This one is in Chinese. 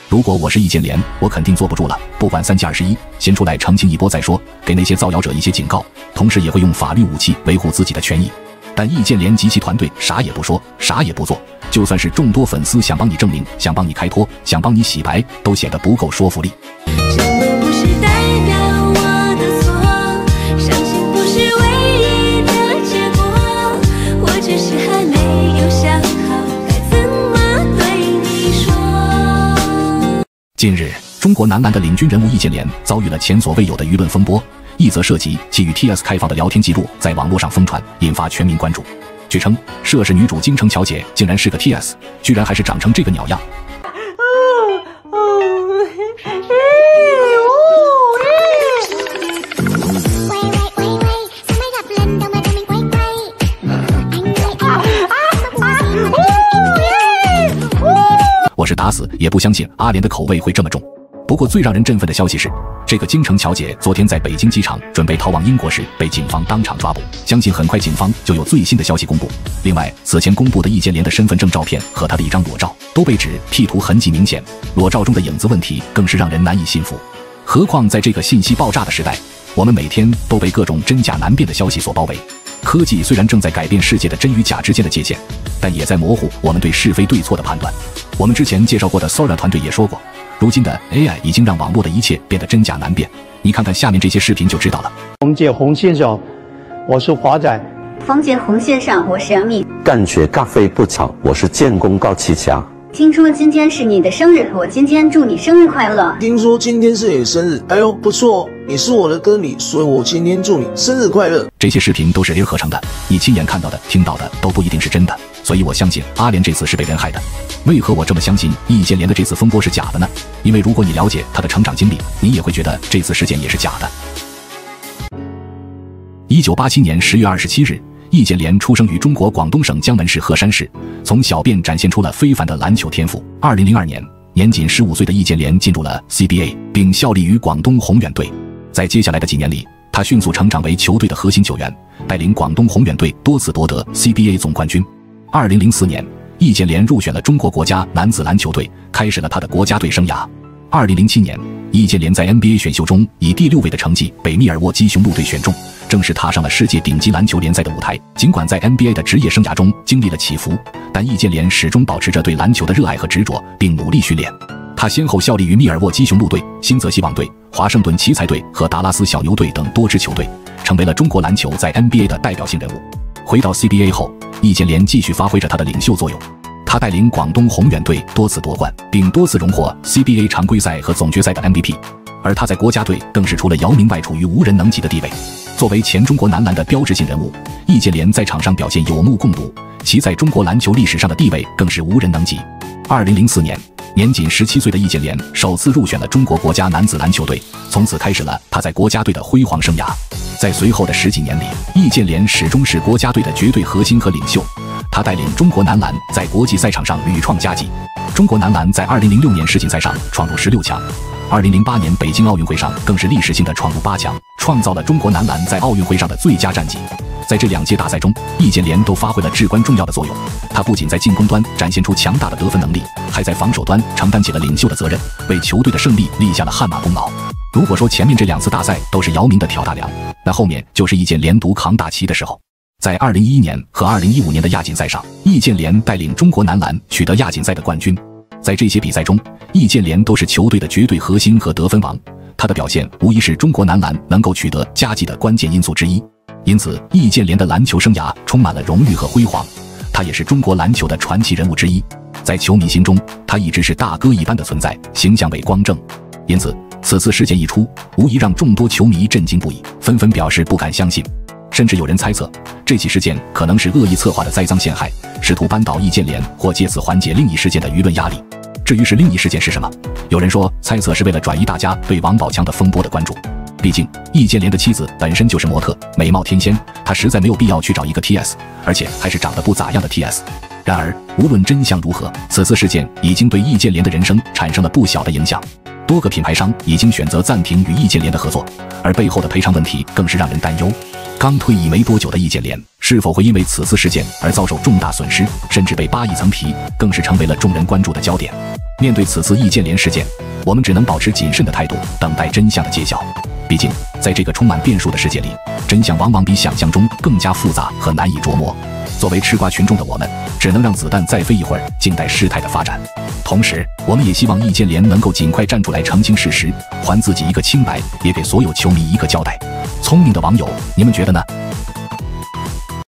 如果我是易建联，我肯定坐不住了，不管3加21，先出来澄清一波再说，给那些造谣者一些警告，同时也会用法律武器维护自己的权益。但易建联及其团队啥也不说，啥也不做，就算是众多粉丝想帮你证明，想帮你开脱，想帮你洗白，都显得不够说服力。近日，中国男篮的领军人物易建联遭遇了前所未有的舆论风波，一则涉及其与 TS 开房的聊天记录在网络上疯传，引发全民关注。据称，涉事女主京城乔姐竟然是个 TS， 居然还是长成这个鸟样。我是打死也不相信阿联的口味会这么重。不过最让人振奋的消息是，这个京城乔姐昨天在北京机场准备逃往英国时被警方当场抓捕，相信很快警方就有最新的消息公布。另外，此前公布的易建联的身份证照片和他的一张裸照都被指 P 图痕迹明显，裸照中的影子问题更是让人难以信服。何况在这个信息爆炸的时代，我们每天都被各种真假难辨的消息所包围。科技虽然正在改变世界的真与假之间的界限，但也在模糊我们对是非对错的判断。我们之前介绍过的 Sora 团队也说过，如今的 AI 已经让网络的一切变得真假难辨。你看看下面这些视频就知道了。 冯介洪先生，我是华仔。 冯介洪先生，我是杨幂。 干绝尬飞不吵，我是建功高启强。 听说今天是你的生日，我今天祝你生日快乐。 听说今天是你的生日，哎呦不错，你是我的歌迷，所以我今天祝你生日快乐。 这些视频都是 AI 合成的，你亲眼看到的、听到的都不一定是真的，所以我相信阿联这次是被人害的。为何我这么相信易建联的这次风波是假的呢？因为如果你了解他的成长经历，你也会觉得这次事件也是假的。1987年10月27日，易建联出生于中国广东省江门市鹤山市，从小便展现出了非凡的篮球天赋。2002年，年仅15岁的易建联进入了 CBA， 并效力于广东宏远队。在接下来的几年里，他迅速成长为球队的核心球员，带领广东宏远队多次夺得 CBA 总冠军。2004年，易建联入选了中国国家男子篮球队，开始了他的国家队生涯。2007年，易建联在 NBA 选秀中以第6位的成绩被密尔沃基雄鹿队选中，正式踏上了世界顶级篮球联赛的舞台。尽管在 NBA 的职业生涯中经历了起伏，但易建联始终保持着对篮球的热爱和执着，并努力训练。他先后效力于密尔沃基雄鹿队、新泽西网队、华盛顿奇才队和达拉斯小牛队等多支球队，成为了中国篮球在 NBA 的代表性人物。回到 CBA 后，易建联继续发挥着他的领袖作用。他带领广东宏远队多次夺冠，并多次荣获 CBA 常规赛和总决赛的 MVP。而他在国家队更是除了姚明外处于无人能及的地位。作为前中国男篮的标志性人物，易建联在场上表现有目共睹，其在中国篮球历史上的地位更是无人能及。2004年，年仅17岁的易建联首次入选了中国国家男子篮球队，从此开始了他在国家队的辉煌生涯。在随后的10几年里，易建联始终是国家队的绝对核心和领袖。他带领中国男篮在国际赛场上屡创佳绩。中国男篮在2006年世锦赛上闯入16强，2008年北京奥运会上更是历史性的闯入8强，创造了中国男篮在奥运会上的最佳战绩。在这2届大赛中，易建联都发挥了至关重要的作用。他不仅在进攻端展现出强大的得分能力，还在防守端承担起了领袖的责任，为球队的胜利立下了汗马功劳。如果说前面这2次大赛都是姚明的挑大梁，那后面就是易建联独扛大旗的时候。在2011年和2015年的亚锦赛上，易建联带领中国男篮取得亚锦赛的冠军。在这些比赛中，易建联都是球队的绝对核心和得分王，他的表现无疑是中国男篮能够取得佳绩的关键因素之一。因此，易建联的篮球生涯充满了荣誉和辉煌，他也是中国篮球的传奇人物之一。在球迷心中，他一直是大哥一般的存在，形象伟光正。因此，此次事件一出，无疑让众多球迷震惊不已，纷纷表示不敢相信。甚至有人猜测，这起事件可能是恶意策划的栽赃陷害，试图扳倒易建联，或借此缓解另一事件的舆论压力。至于是另一事件是什么，有人说猜测是为了转移大家对王宝强的风波的关注。毕竟易建联的妻子本身就是模特，美貌天仙，他实在没有必要去找一个 TS， 而且还是长得不咋样的 TS。然而，无论真相如何，此次事件已经对易建联的人生产生了不小的影响。多个品牌商已经选择暂停与易建联的合作，而背后的赔偿问题更是让人担忧。 刚退役没多久的易建联是否会因为此次事件而遭受重大损失，甚至被扒一层皮，更是成为了众人关注的焦点。面对此次易建联事件，我们只能保持谨慎的态度，等待真相的揭晓。毕竟，在这个充满变数的世界里，真相往往比想象中更加复杂和难以捉摸。作为吃瓜群众的我们，只能让子弹再飞一会儿，静待事态的发展。同时，我们也希望易建联能够尽快站出来澄清事实，还自己一个清白，也给所有球迷一个交代。聪明的网友，你们觉得呢？